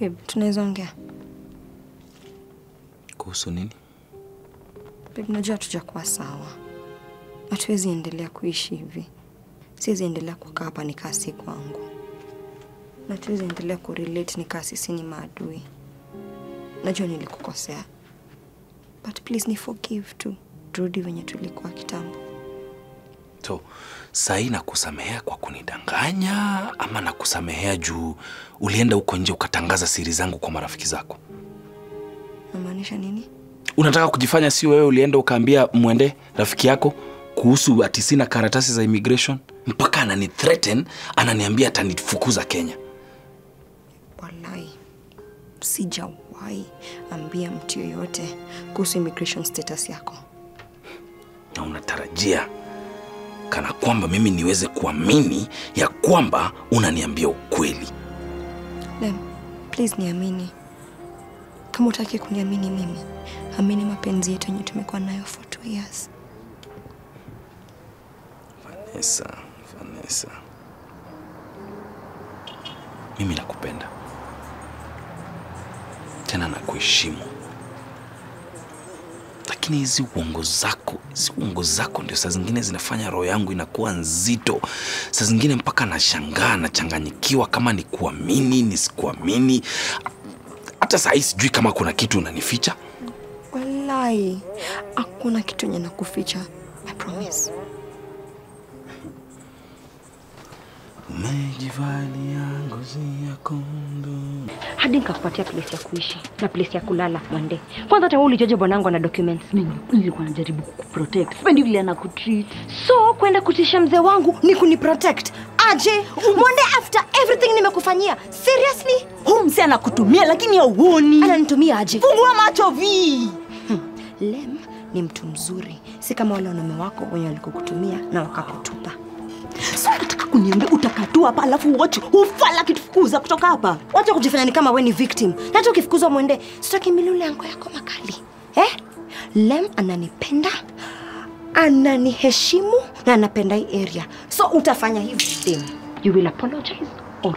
Babe, tunaweza ongea. Kuhusu nini? Babe, najua hatujakuwa sawa. Hatuwezi endelea kuishi hivi. Siwezi endelea kukaa hapa nikaa si kwangu. Na hatuwezi endelea kurelate nikaa sisi ni maadui. Najua nilikukosea. But please ni forgive tu. Turudi venye tulikuwa kitambo. So, sahi nakusamehea kwa kunidanganya ama nakusamehea juu ulienda huko nje ukatangaza siri zangu kwa marafiki zako? Unamaanisha nini? Unataka kujifanya si wewe ulienda ukaambia Mwende rafiki yako kuhusu ati sina karatasi za immigration mpaka anani-threaten, ananiambia atanifukuza Kenya. Wallahi, sijawahi ambia mtu yoyote kuhusu immigration status yako. Na unatarajia kana kwamba mimi niweze kuamini ya kwamba unaniambia ukweli? Lem, please niamini. Kama utaki kuniamini mimi, amini mapenzi yetu yenye tumekuwa nayo for 2 years. Vanessa. Mimi nakupenda. Tena nakuheshimu. Lakini hizi uongo zako ndio saa zingine zinafanya roho yangu inakuwa nzito. Saa zingine mpaka nashangaa, nachanganyikiwa kama ni kuamini, nisikuamini. Hata saa hii sijui kama kuna kitu unanificha. Wallahi, hakuna kitu yenye nakuficha. I promise. Umejivalia ngozi ya kondoo. Hadi nikakupatia place ya kuishi na place ya kulala Mwende. Kwanza hata wewe ulijoje bwanangu na documents. Mimi nilikuwa najaribu kukuprotect. Sipendi vile anakutreat. So kwenda kutisha mzee wangu ni kuniprotect. Aje, Mwende after everything nimekufanyia. Seriously? Mzee anakutumia lakini hauoni. Ananitumia aje? Fungua macho vi. Lem ni mtu mzuri. Si kama wale wanaume wako wenye walikukutumia na wakakutupa. So unataka kuniambia utakatua hapa alafu watch ufala kitufukuza kutoka hapa? Wacha kujifanya ni kama wewe ni victim. Na hata ukifukuzwa Mwende, sitaki milule yangu yako makali. Lem ananipenda, ananiheshimu na anapenda hii area. So utafanya hivi then. You will apologize or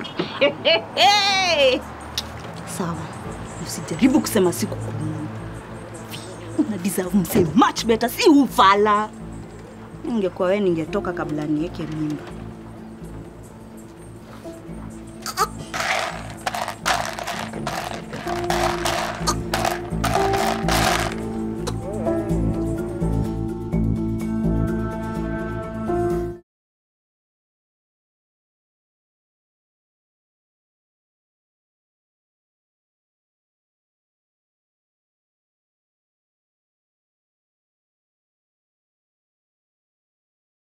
sawa. Usijaribu kusema siku kumu. Una deserve mse much better, si ufala. Ningekuwa wewe ningetoka kabla niweke mimba.